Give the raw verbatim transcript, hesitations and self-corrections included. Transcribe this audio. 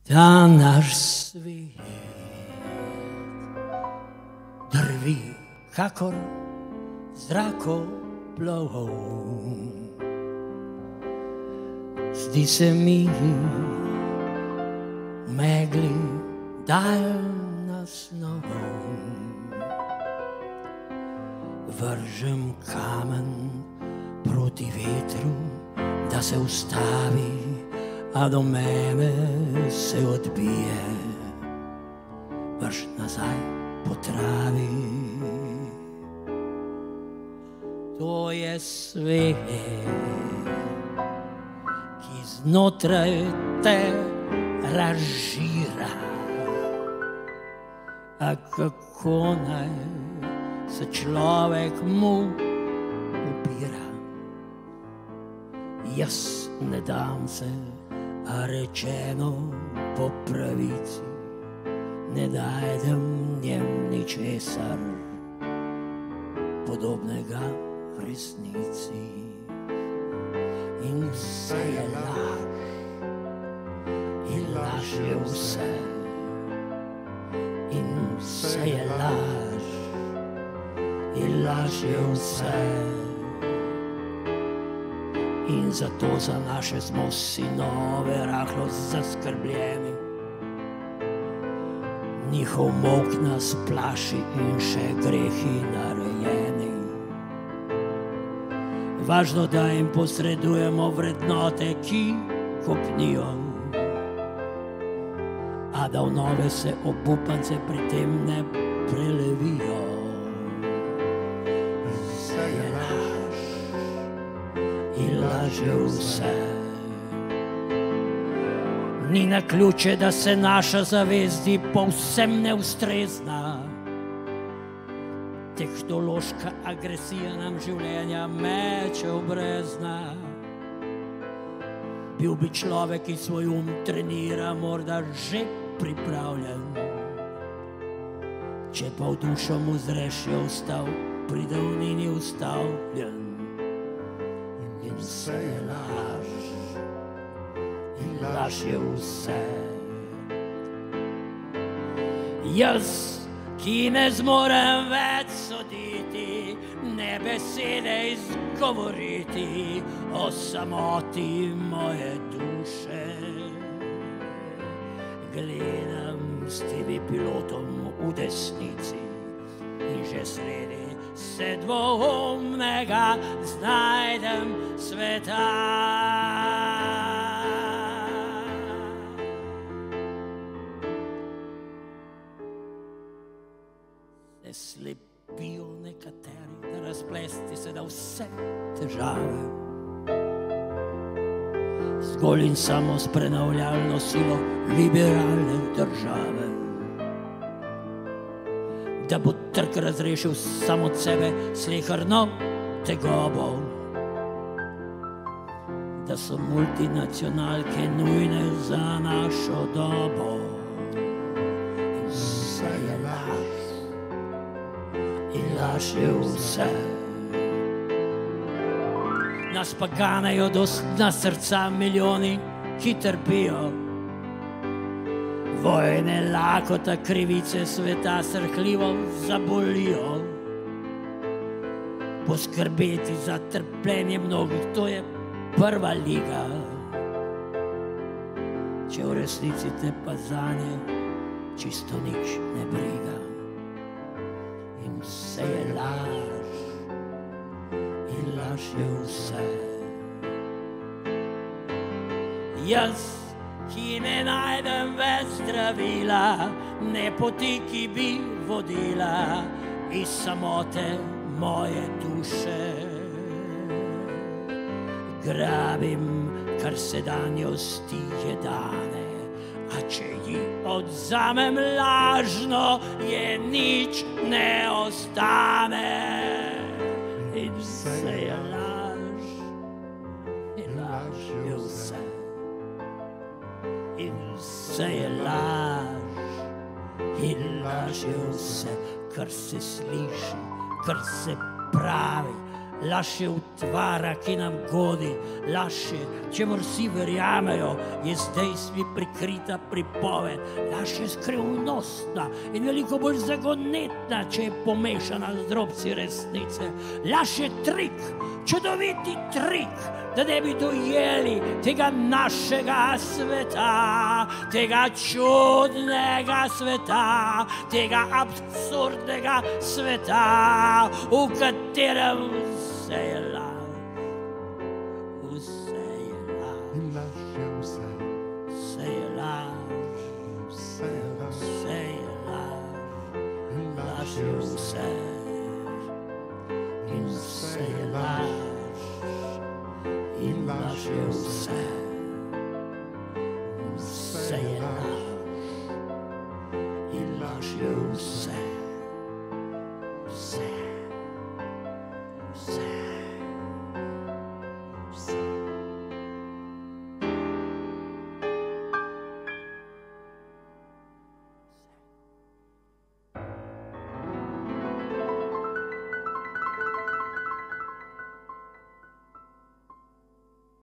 Ta naš svet drvi kakor zrakoplov. Zdi se mi v megli daljna snov. Vržem kamen proti vetru, da se ustavi, a do mene se odbije, vrš nazaj po travi. To je svet, ki znotraj te razžira. A kako naj se človek mu upira? Jaz ne dam se, a rečeno po pravici, ne najdem njem ničesar podobnega v resnici. In vse je laž, in laž je vse, in vse je laž, in laž je vse. In zato za naše smo sinove rahlo zaskrbljeni. Njihov molk nas plaši in še grehi narejeni. Važno, da jim posredujemo vrednote, ki kopnijo, a da v nove se obupance pri tem ne prelevijo. Vse je laž in laž je vse. Ni naključje, da se naša zavest zdi povsem neustrezna. Tehnološka agresija nam življenja meče v brezna. Bil bi človek, ki svoj um trenira, morda že pripravljen. Če pa v dušo mu zreš, je ostal pri davnini ustavljen. In vse je laž, in laž je vse. Jaz, ki ne zmorem več soditi, ne besede izgovoriti o samoti moje duše. Gledam s temi pilotom v desnici in že sredi se dvoumnega znajdem sveta. Se slepijo nekateri, da razplesti se da vse težave. Zgolj in samo s prenavljalno silo liberalne države. Da bo trg razrešil sam od sebe sleherno tegobo. Da so multinacionalke nujne za našo dobo. In vse je laž, in laž je vse. Nas pa ganejo do na srca milijoni, ki trpijo. Vojne, lakota, krivice sveta srhljivo zabolijo. Poskrbeti za trpljenje mnogih, to je prva liga. Če v resnici te pa zanje čisto nič ne briga. In vse je laž, in laž je vse. Jaz, ki ne najdem več zdravila, ne poti, ki bi vodila iz samote moje duše. Grabim, kar sedanjosti je dane, a če ji odzamem lažno, je nič ne ostane. In vse je laž, in laž je vse. In vse je laž, in laž je vse, kar se sliši, kar se pravi, lasce utvara, ki nam godi, lasce, čemur vsi verjamejo, je zdaj prikrita pripoved, lasce skrivnostna in veliko bolj zagonetna, če je pomešana z drobci resnice. Lasce trik, čudoviti trik, da ne bi dojeli tega našega sveta, tega čudnega sveta, tega absurdnega sveta, v katerem vse je laž, vse je laž, vse je laž, vse je laž, laž je vse in vse je laž. In laž je vse, vse je